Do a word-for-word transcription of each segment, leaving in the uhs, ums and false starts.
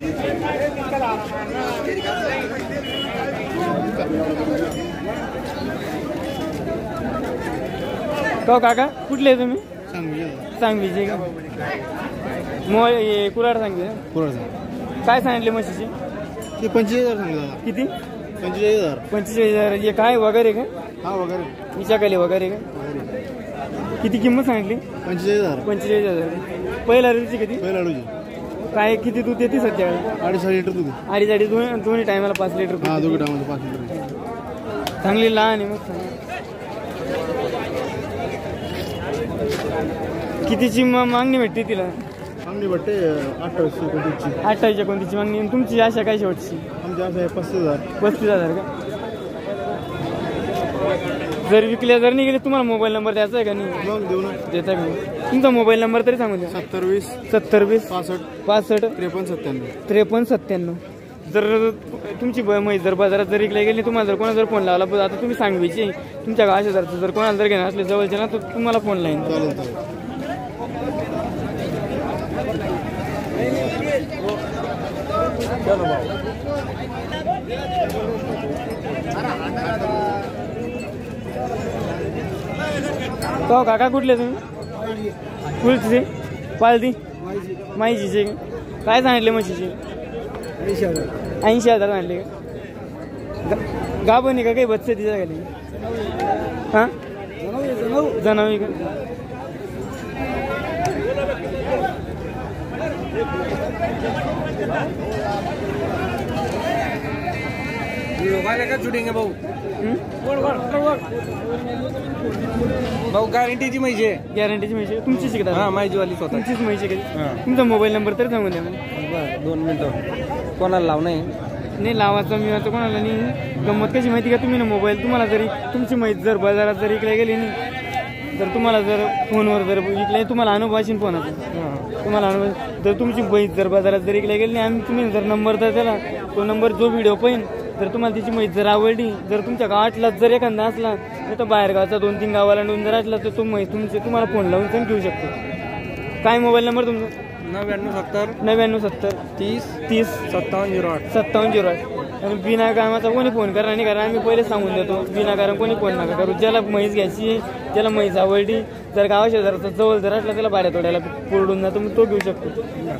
का काका कुठले तुम्ही? सांगलीचे का? मग हे कुराड सांगली कुराड काय सांगितले म्हशीचे? ते पंचेचाळीस हजार सांगितलं. किती? पंचेचाळीस हजार. पंचेचाळीस हजार. हे काय वगैरे का? हा वगैरे विचारले वगैरे का? किती किंमत सांगितली? पंचेचाळीस हजार. पंचेचाळीस हजार. पहिला रुची किती? पहिला रुची काय किती दूध देते सध्या? अडीच लिटर दूध. अडीच अडीच दोन दोन्ही टायमाला पाच लिटर. हा दोघी टायमाला पाच लिटर. चांगली लहान आहे मग. कितीची मागणी भेटते तिला? मागणी भेटते अठ्ठावीस एकोणतीसची. अठ्ठावीस एकोणतीसची मागणी. तुमची आशा काय शेवटची? आमची आशा आहे पस्तीस हजार. पस्तीस हजार का? जर विकल्या जर नाही गेले तुम्हाला मोबाईल नंबर द्यायचा आहे का? नाही मग देऊ ना. देता का? तुमचा मोबाईल नंबर तरी सांगू द्या. सत्तर वीस सत्तर वीस पासष्ट पासष्ट त्रेपन्न सत्त्याण्णव त्रेपन्न सत्त्याण्णव. जर तुमची म्हैस जर बाजारात जर विकल्या गेली तुम्हाला जर कोणा जर फोन लावला पण आता तुम्ही सांगवीची तुमच्या गाव शेजारचं जर कोणाला जर घेणार असले जवळचे ना तर तुम्हाला फोन लाईन. चालेल चालेल. तो काका कुठले तुम्ही? कुठचे? पालती माहितीचे काय सांगितले म्हशीचे? ऐंशी हजार. ऐंशी हजार सांगितले का? गाभण आहे का काही बच्चे तिच्या खाली? हां जनावी का? शूटिंग आहे भाऊ. भाऊ गॅरंटीची म्हैशी आहे. गॅरंटीची म्हैशी तुमची शिकता? हा माझीवाली स्वतः. तुमचीच म्हैशी कधी? तुमचा मोबाईल नंबर तरी सांगून द्या मग. दोन मिनिटं. कोणाला लाव नाही नाही लावायचं मी आता कोणाला नाही. गंमत कशी माहिती का? तुम्ही ना मोबाईल तुम्हाला जरी तुमची म्हैस जर बाजारात जर विकल्या गेली नाही तर तुम्हाला जर फोनवर जर विकल्या तुम्हाला अनुभव असेल फोनाचा. तुम्हाला अनुभव जर तुमची म्हैस जर बाजारात जर विकल्या गेली नाही आणि तुम्ही जर नंबर तर त्याला तो नंबर जो व्हिडिओ पाहिन जर तुम्हाला तिची म्हैस जर आवडली जर तुमच्या गावातलाच जर एखादा असला नाही तर बाहेर गावचा दोन तीन गावाला नोंद जर असला तर तो म्हैस तुमचे तुम्हाला फोन लावून पण घेऊ शकतो. काय मोबाईल नंबर तुमचा? नव्याण्णव सत्तर नव्याण्णव सत्तर तीस तीस सत्तावन्न झिरो आठ सत्तावन्न झिरो आठ. आणि बिना कामाचा कोणी फोन करा नाही करा आम्ही पहिले सांगून देतो. विना कारण कोणी फोन नका करू. ज्याला म्हैस घ्यायची ज्याला म्हैस आवडली जर गावा शेजारचा जवळ जर असला त्याला बाऱ्या तोड्याला पुरडून जातो मग तो घेऊ शकतो.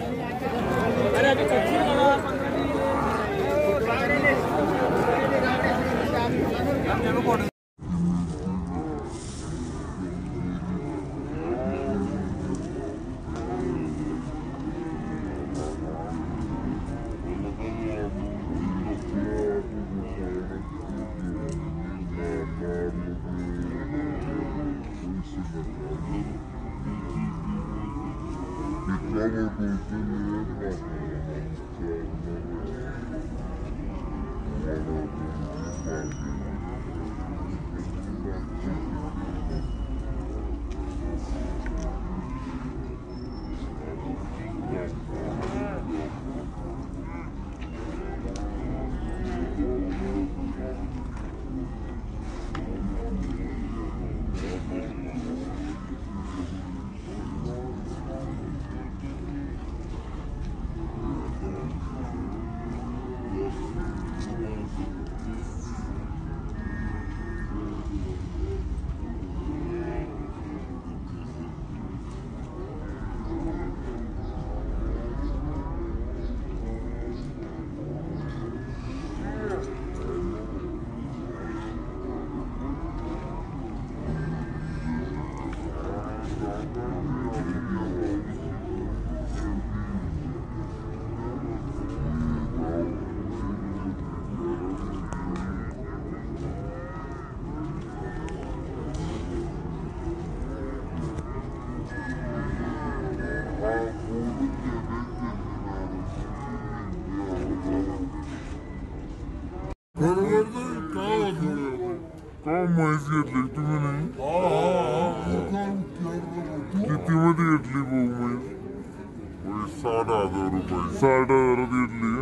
काय म्हैस घेतली तुम्ही? नाही किती मध्ये घेतली भाऊ म्हैस? साठ हजार रुपये. साठ हजारात घेतली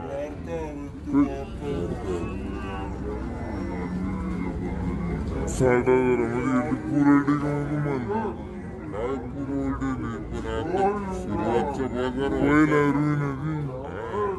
साठ हजारामध्ये घेतली. पुरवडी का तुम्हाला? काय पुरवडी नाही पण आता सुरुवातचा बाजार व्हायला रुईन.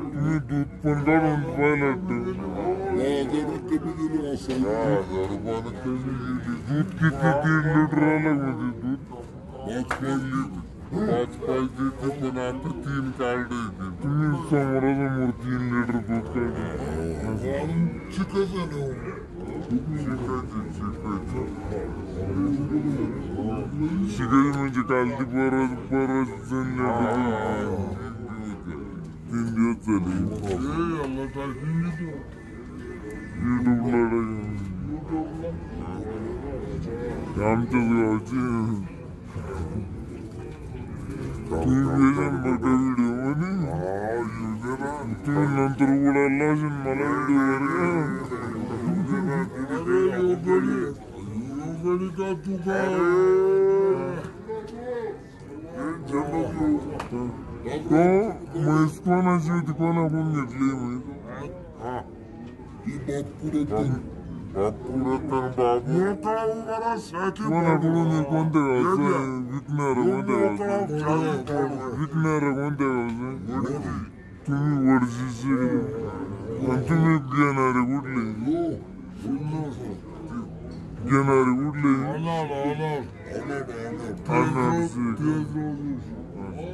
दूध पण काढून पाहिलं वाटतं बाजारात कमी गेली असं हजार रुपयानं कमी गेली दूध किती तीन लिटर आलं म्हणजे दूध पाच पाहिजे पाच पाहिजे ते पण आता तीन काढले तुम्ही समोरासमोर तीन लिटर दूध काढले शिकायचं ना शिकायचं शिकायचं शिकायचं म्हणजे काल ती परत परत तीन दिवस झाले युट्यूबला आमच्याच गावची तुम्ही शंभर का व्हिडिओ मध्ये तुम्ही नंतर उडाला असेल मला व्हिडिओ का तू काय म्हैस कोणाची होती कोणाकडून घेतली कोणाकडून कोणत्या गावचं विकणार कोणत्या गावचं विकणार कोणत्या गावचं तुम्ही वडजीचे आणि तुम्ही घेणारे कुठले घेणारे कुठले अनारसे